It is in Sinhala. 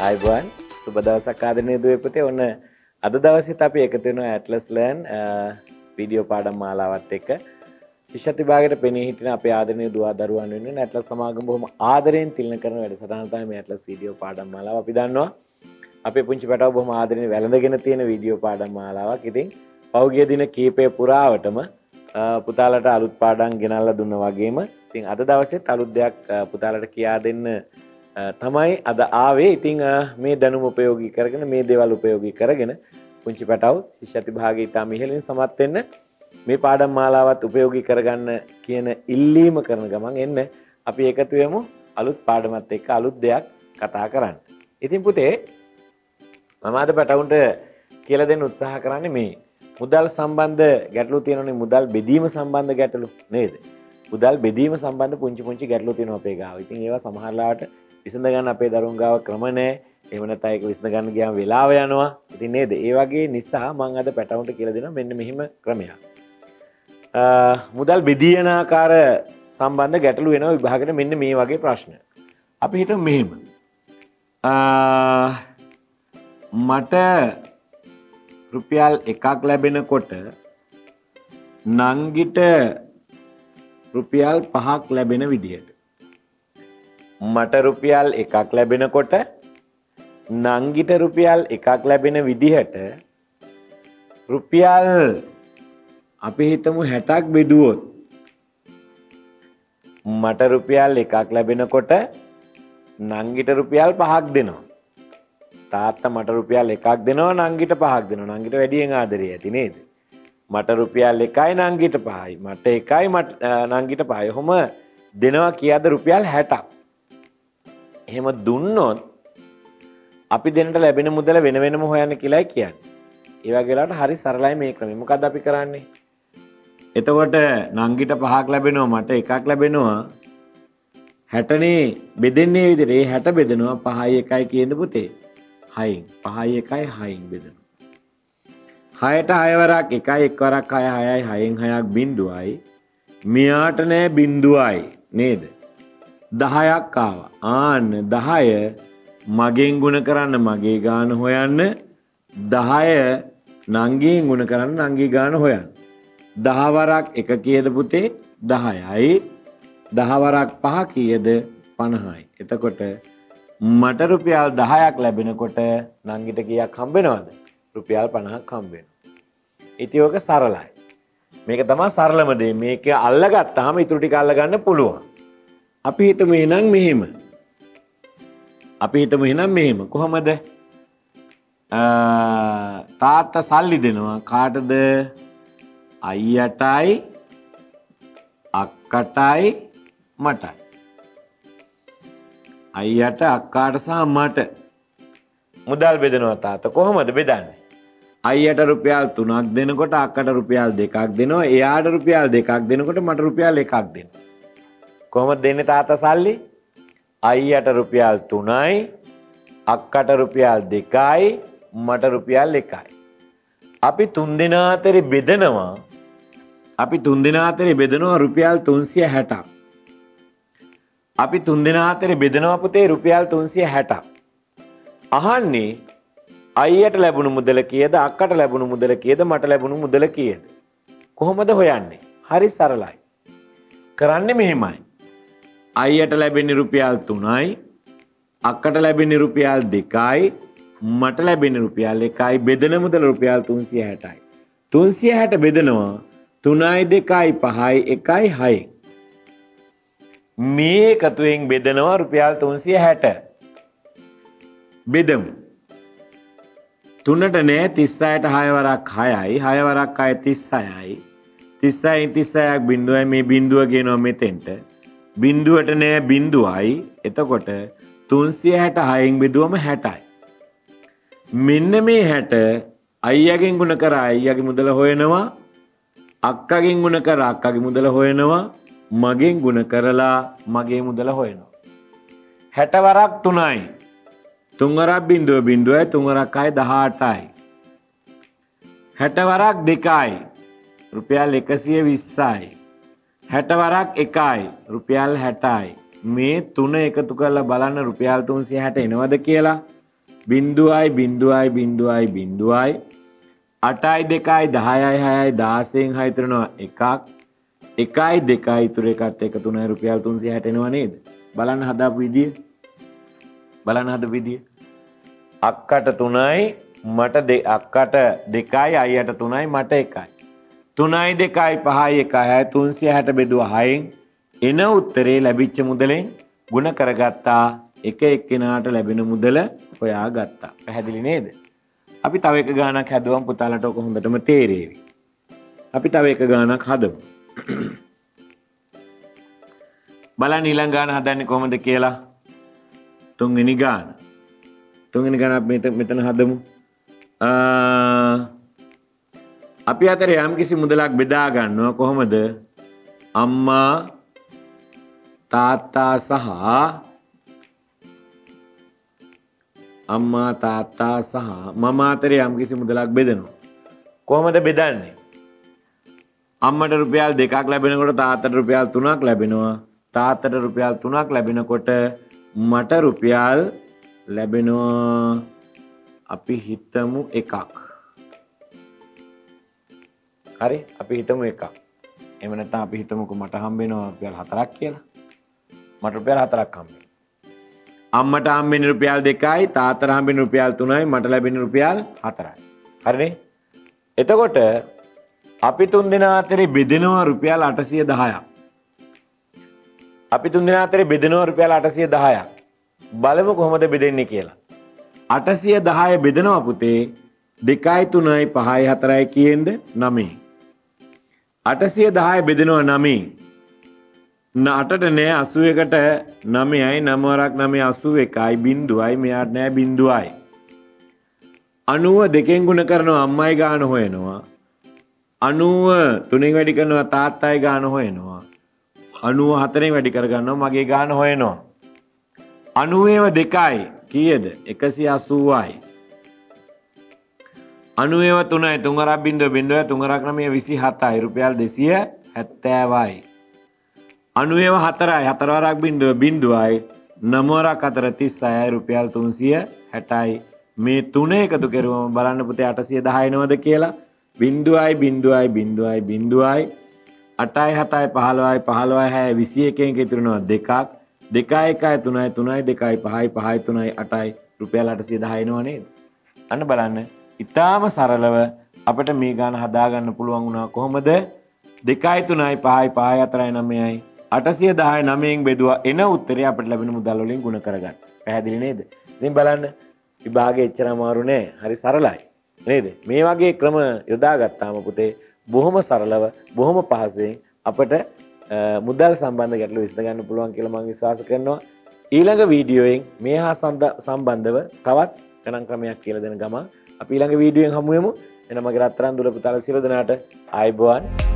ආයිබෝන් සුබ දවසක් ආදරණීය දුවේ පුතේ. ඔන්න අද දවසේත් අපි එකතු වෙනවා ඇට්ලස් ලර්න් වීඩියෝ පාඩම් මාලාවත් එක්ක. ශිෂ්‍ය විභාගයට පෙනී හිටින අපේ ආදරණීය දුවා දරුවන් වෙනුවෙන් ඇට්ලස් සමාගම බොහොම ආදරයෙන් තිලන කරන වැඩසටහන තමයි මේ ඇට්ලස් වීඩියෝ පාඩම් මාලාව. අපි දන්නවා අපේ පුංචි පැටව බොහොම ආදරයෙන් වැළඳගෙන තියෙන වීඩියෝ පාඩම් මාලාවක්. ඉතින් පහුගිය දින කීපය පුරාවටම පුතාලට අලුත් පාඩම් ගෙනල්ලා දුන්නා වගේම ඉතින් අද දවසේත් අලුත් දෙයක් පුතාලට කියා දෙන්න තමයි අද ආවේ. ඉතින් මේ දැනුම උපයෝගී කරගෙන මේ දේවල් උපයෝගී කරගෙන පුංචි පැටව ශිෂ්‍ය විභාගයේ ඉතාම ඉහළින් සමත් වෙන්න මේ පාඩම් මාලාවත් උපයෝගී කරගන්න කියන ඉල්ලීම කරන ගමන් එන්න අපි එකතු වෙමු අලුත් පාඩමත් එක්ක අලුත් දෙයක් කතා කරන්න. ඉතින් පුතේ මම අද පැටවුන්ට කියලා දෙන්න උත්සාහ කරන්නේ මේ මුදල් සම්බන්ධ ගැටලු තියෙනනේ, මුදල් බෙදීම සම්බන්ධ ගැටලු නේද? මුදල් බෙදීම සම්බන්ධ පුංචි ගැටලු තියෙනවා අපේ ගාව. ඉතින් ඒවා සමහර ලාවට විසඳ ගන්න අපේ දරුවන් ගාව ක්‍රම නැහැ. එහෙම නැත්නම් ඒක විසඳ ගන්න ගියාම වෙලාව යනවා. ඉතින් නේද? ඒ වගේ නිසා මම අද පැටවුන්ට කියලා දෙනවා මෙන්න මෙහිම ක්‍රමයක්. මුදල් බෙදීන ආකාර සම්බන්ධ ගැටලු වෙනවා විභාගෙට මෙන්න මේ වගේ ප්‍රශ්න. අපි හිතමු මෙහෙම. මට රුපියල් 1ක් ලැබෙනකොට නංගිට රුපියල් 5ක් ලැබෙන විදිහට. මට රුපියල් 1ක් ලැබෙනකොට නංගිට රුපියල් 1ක් ලැබෙන විදිහට රුපියල් අපි හිතමු 60ක් බෙදුවොත් මට රුපියල් 1ක් ලැබෙනකොට නංගිට රුපියල් 5ක් දෙනවා. තාත්තා මට රුපියල් 1ක් දෙනවා, නංගිට 5ක් දෙනවා. නංගිට වැඩියෙන් ආදරේ ඇති නේද? මට රුපියල් 1යි නංගිට 5යි. මට 1යි නංගිට 5යි. ඔහොම දෙනවා කියද්ද රුපියල් 60ක්. එහෙම දුන්නොත් අපි දෙන්නට ලැබෙන මුදල වෙන වෙනම හොයන්න කියලායි කියන්නේ. ඒ වගේ වෙලාවට හරි සරලයි මේ ක්‍රමය. මොකද්ද අපි කරන්නේ? එතකොට නංගිට 5ක් ලැබෙනවා, මට 1ක් ලැබෙනවා. 60නේ බෙදෙන්නේ විදිහට. ඒ 60 බෙදෙනවා 5යි 1යි කියනද පුතේ? 6න්. 5යි 1යි 6න් බෙදෙනවා. 6ට 6 වරක් 1යි 1 වරක් 6 6යි 6න් 6ක් බිඳුවයි. මෙයාට නෑ බිඳුවයි නේද? 10ක් ආවා. ආන්න 10 මගෙන් ගුණ කරන්න මගේ ගාන හොයන්න. 10 නංගියෙන් ගුණ කරන්න නංගි ගාන හොයන්න. 10 වරක් 1 කීයද පුතේ? 10යි. 10 වරක් 5 කීයද? 50යි. එතකොට මට රුපියල් 10ක් ලැබෙනකොට නංගිට කීයක් හම්බෙනවද? රුපියල් 50ක් හම්බෙනවා. ඉතින් ඔක සරලයි. මේක තමයි සරලම දේ. මේක අල්ලගත්තාම ඊටු ටික අල්ලගන්න පුළුවන්. අපි හිතමු එහෙනම් මෙහෙම. කොහමද? තාත්තා සල්ලි දෙනවා කාටද? අයියටයි අක්කටයි මටයි. අයියට අක්කාට සහ මට මුදල් බෙදනවා තාත්තා. කොහොමද බෙදන්නේ? අයියට රුපියල් 3ක් දෙනකොට අක්කට රුපියල් 2ක් දෙනවා. එයාට රුපියල් 2ක් දෙනකොට මට රුපියල් 1ක් දෙනවා. කොහොමද දෙන්නේ තාත්තා සල්ලි? අයියට රුපියල් 3යි, අක්කට රුපියල් 2යි, මට රුපියල් 1යි. අපි 3 දෙනා අතරේ බෙදනවා රුපියල් 360ක්. අපි 3 දෙනා අතරේ බෙදනවා පුතේ රුපියල් 360ක්. අහන්නේ අයියට ලැබුණු මුදල කීයද? අක්කට ලැබුණු මුදල කීයද? මට ලැබුණු මුදල කීයද? කොහොමද හොයන්නේ? හරි සරලයි. කරන්නේ මෙහෙමයි. අයියට ලැබෙන්නේ රුපියල් 3යි, අක්කට ලැබෙන්නේ රුපියල් 2යි, මට ලැබෙන්නේ රුපියල් 1යි. බෙදන මුදල රුපියල් 360යි. 360 බෙදනවා 3යි 2යි 5යි 1යි 6යි. මේ එකතුවෙන් බෙදනවා රුපියල් 360. බෙදමු. 3ට නෑ 36ට 6 වරක් 6යි. 6 වරක් 6 36යි. 36න් 36ක් බිඳුවයි. මේ බිඳුව කියනවා මෙතෙන්ට. බිඳුවට නෑ බිඳුවයි. එතකොට 366න් බෙදුවම 60යි. මෙන්න මේ 60 අයියාගෙන් ගුණ කර අයියාගේ මුදල හොයනවා. අක්කාගෙන් ගුණ කර අක්කාගේ මුදල හොයනවා. මගෙන් ගුණ කරලා මගේ මුදල හොයනවා. 60 වරක් 3යි. 3 වරක් බිඳුව බිඳුවයි. 3 වරක් 6 18යි. 60 වරක් 2යි. රුපියල් 120යි. 60 වරක් 1යි. රුපියල් 60යි. මේ තුන එකතු කරලා බලන්න රුපියල් 360 එනවද කියලා. බිංදුවයි බිංදුවයි බිංදුවයි බිංදුවයි 8යි 2යි 10යි 6යි 16න් 6 ඉතුරුනවා එකක් 1යි 2යි ඉතුරු එකත් එක 3යි රුපියල් 360 එනවා නේද බලන්න හදාපු විදිය අක්කට 3යි මට අක්කට 2යි අයියට 3යි මට 1යි 3යි 2යි 5යි 1යි 360 බෙදුවා 6න් එන උත්තරේ ලැබිච්ච මුදලෙන් ගුණ කරගත්තා එක එක්කෙනාට ලැබෙන මුදල හොයා ගත්තා පැහැදිලි නේද අපි තව එක ගානක් හදුවම පුතාලට ඔක හොඳටම තේරෙවි අපි තව එක ගානක් හදමු බලන්න ඊළඟ ගාන හදන්නේ කොහොමද කියලා තුන්වෙනි ගාන අපි මෙතන හදමු අපි අතර යම්කිසි මුදලක් බෙදා ගන්නවා කොහොමද අම්මා තාත්තා සහ මම අතර යම්කිසි මුදලක් බෙදනවා කොහොමද බෙදන්නේ අම්මට රුපියල් 2ක් ලැබෙනකොට තාත්තට රුපියල් 3ක් ලැබෙනවා තාත්තට රුපියල් 3ක් ලැබෙනකොට මට රුපියල් ලැබෙනවා අපි හිතමු එකක් හරි අපි හිතමු එකක් එහෙම නැත්නම් අපි හිතමුකෝ මට හම්බ වෙනවා රුපියල් 4ක් කියලා මට රුපියල් 4ක් හම්බ වෙනවා අම්මට හම්බෙන්නේ රුපියල් 2යි තාත්තට හම්බෙන්නේ රුපියල් 3යි මට ලැබෙන්නේ රුපියල් 4යි හරිනේ එතකොට අපි තුන් දෙනා අතරේ බෙදෙනවා රුපියල් 810ක් අපි තුන් දෙනා අතරේ බෙදෙනවා රුපියල් 810ක් බලමු කොහොමද බෙදෙන්නේ කියලා 810 බෙදෙනවා පුතේ 2යි 3යි 5යි 4යි කියෙන්ද 9 810 බෙදෙනවා 9 8ට නෑ 81ට 9යි 9 වරක් 9 81යි බිංදුවයි මෙයාට නෑ බිංදුවයි 90 දෙකෙන් ගුණ කරනවා අම්මයි ගාන හොයනවා 90 තුනෙන් වැඩි කරනවා තාත්තයි ගාන හොයනවා 94න් වැඩි කර ගන්නවා මගේ ගාන හොයනවා 90ව 2යි කීයද 180යි 90ව 3යි 3 වරක් බිංදුව බිංදුව 3 වරක් 9 27යි රුපියල් 270යි 90ව 4යි 4 වරක් බිංදුව බිංදුවයි 9 වරක් 4 36යි රුපියල් 360යි මේ තුන එකතු කරුවම බලන්න පුතේ 810 එනවද කියලා බිංදුවයි බිංදුවයි බිංදුවයි බිංදුවයි 8යි 7යි 15යි 15යි 6යි 21 එක ඉතුරුනවා දෙකක් 2යි 1යි 3යි 3යි 2යි 5යි 5යි 3යි 8යි රුපියල් 810 එනවා නේද අන්න බලන්න ඉතාම සරලව අපිට මේ ගාන හදා ගන්න පුළුවන් වුණා කොහොමද 2යි 3යි 5යි 5යි 4යි 9යි 810 9න් බෙදුවා එන උත්තරේ අපිට ලැබෙන මුදල් වලින් ගුණ කරගන්න පැහැදිලි නේද ඉතින් බලන්න විභාගේ එච්චර අමාරු නෑ හරි සරලයි නේද මේ වගේ ක්‍රම යොදා ගත්තාම පුතේ බොහොම සරලව බොහොම පහසුවෙන් අපිට මුදල් සම්බන්ධ ගැටලු විසඳ ගන්න පුළුවන් කියලා මම විශ්වාස කරනවා ඊළඟ වීඩියෝයෙන් මේ හා සම්බන්ධව තවත් ගණන් ක්‍රමයක් කියලා දෙන ගම අපි ඊළඟ වීඩියෝයෙන් හමු වෙමු එන මගේ රත්තරන් දුල පුතාලා සියලු දෙනාට ආයුබෝවන්